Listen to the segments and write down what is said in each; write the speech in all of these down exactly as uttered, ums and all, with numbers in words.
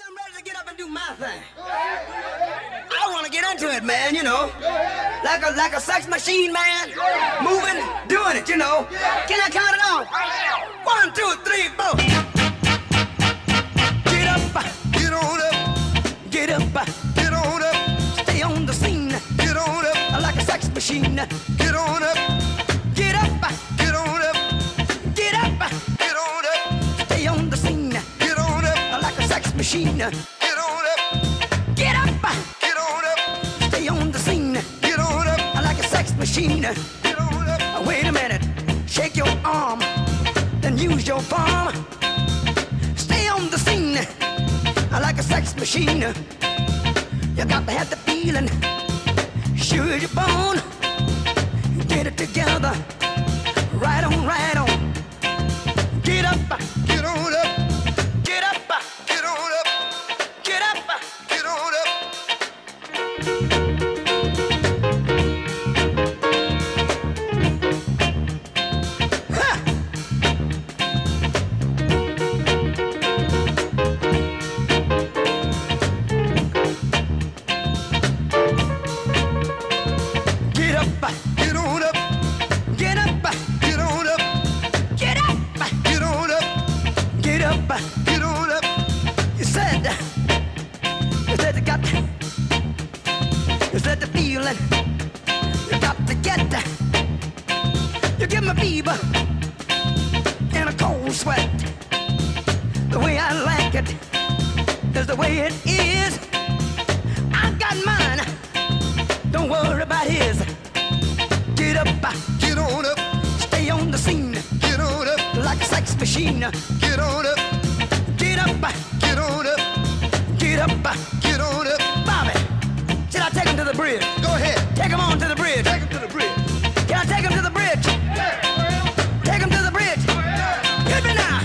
I'm ready to get up and do my thing. I want to get into it, man, you know. Like a like a sex machine, man. Moving, doing it, you know. Can I count it off? One, two, three, four. Get up, Get on up, get up, get on up, stay on the scene. get on up, Like a sex machine. get on up, Get up, get on up, get up, get on up, stay on the scene. get on up, Like a sex machine. get on up, Get up, get on up, stay on the scene. get on up, Like a sex machine. get on up. Wait a minute, shake your arm, then use your palm. Stay on the scene, like a sex machine. You got to have the feeling, sure you're born. Get it together, right on, right on. Get up, Get on up, get up, get on up, get up. get on up. Get up, Get on up, get up, get on up, get up, get on up, get up. get on up. You said, you said you got, you said the feeling, you got to get, you give me fever and a cold sweat. The way I like it is the way it is. I got mine, don't worry about his. Get up, Get on up, stay on the scene get on up, like a sex machine. get on up, Get up, get on up, get up. get on up. Bobby, should I take him to the bridge? Go ahead, Take him on to the bridge. take him to the bridge. Can I take him to the bridge? Take him to the bridge. Hit me now.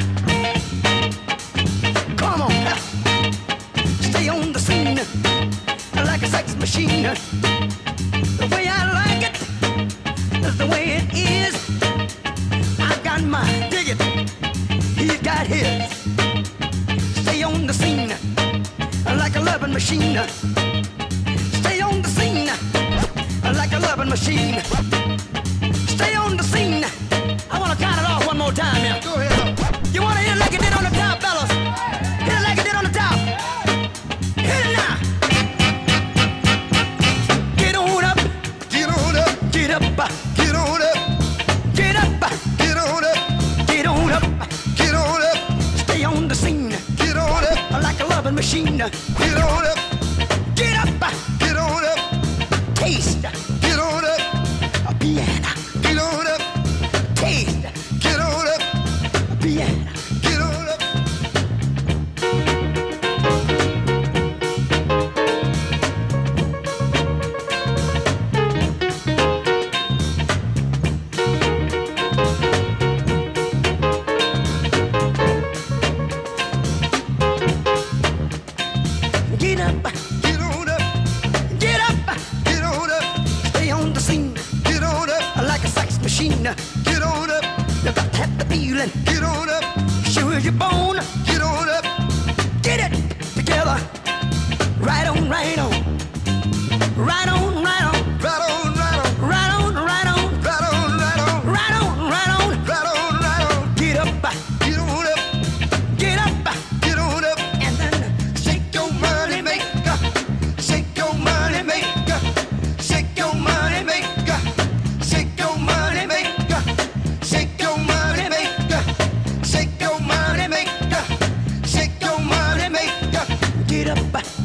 Come on. Stay on the scene like a sex machine. The way I like it is the way it is. I got mine. Dig it. He's got his. Stay on the scene like a loving machine. Stay on the scene like a loving machine. Stay on the scene. I want to count it off one more time here. Go ahead. You want to hit it like it did on the top, fellas? Hit it like it did on the top. Hit it now. Get on up, Get on up, get up, get on up, get up, get on up, get on up. get on up, Stay on the scene get on up, like a loving machine. get on up, Get up, get on up, taste get on up, a piano. get on up, Taste get on up, a piano. get on up. Get up, Get on up, get up. get on up, Stay on the scene get on up, like a sex machine. get on up, You got to have the feeling, get on up, sure as you're born. get on up, Get it together, right on, right on, right on, right on, right on, right on, right on, right on, right on, right on, right on, right on. right on, right on. Get up, Get on up, get up, get on up, and then shake your money maker, shake your money maker, shake your money maker, shake your money maker, shake your money maker, shake your money maker, shake your money maker. get up,